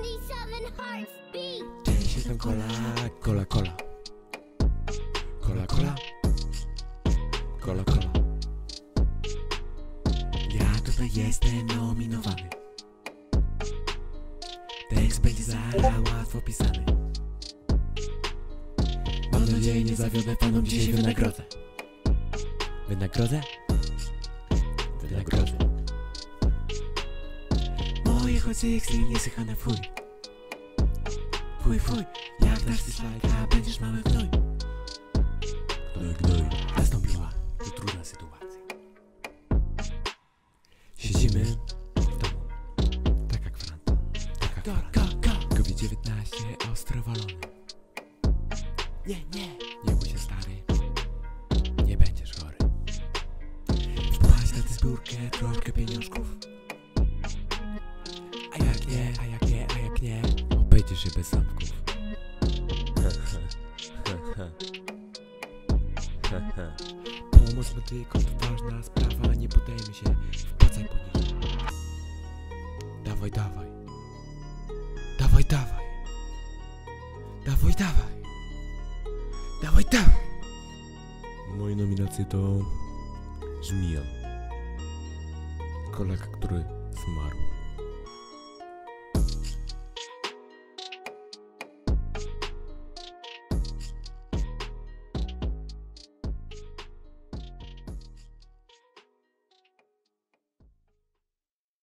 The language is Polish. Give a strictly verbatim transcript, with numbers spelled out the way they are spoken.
Cześć, jestem Kola, Kola, Kola. Kola, Kola. Kola, Kola. Ja tutaj jestem nominowany. Tekst będzie za łatwo pisany. Mam nadzieję, nie zawiodę panom, dzisiaj wynagrodzę. Wynagrodzę? Wynagrodzę. Moje chodzenie niesychane fuj. Fuj, fuj, jak dasz ty slajka, będziesz mały gnój. Gnój, gnój. Nastąpiła tu trudna sytuacja. Siedzimy w domu, tak jak Franta, tak jak Franta. COVID dziewiętnaście ostro walony. Nie, nie, nie bój się stary, nie będziesz chory. Wpłać na tę zbiórkę troszkę pieniążków. A jak nie, a jak nie, a jak nie, obejdziesz się bez zamków. Pomoc medykom to ważna sprawa, nie poddajmy się, wpłacaj poniżej. Dawaj, dawaj. Dawaj, dawaj. Dawaj, dawaj. Dawaj, dawaj. Moje nominacje to Żmija, kolega, który zmarł.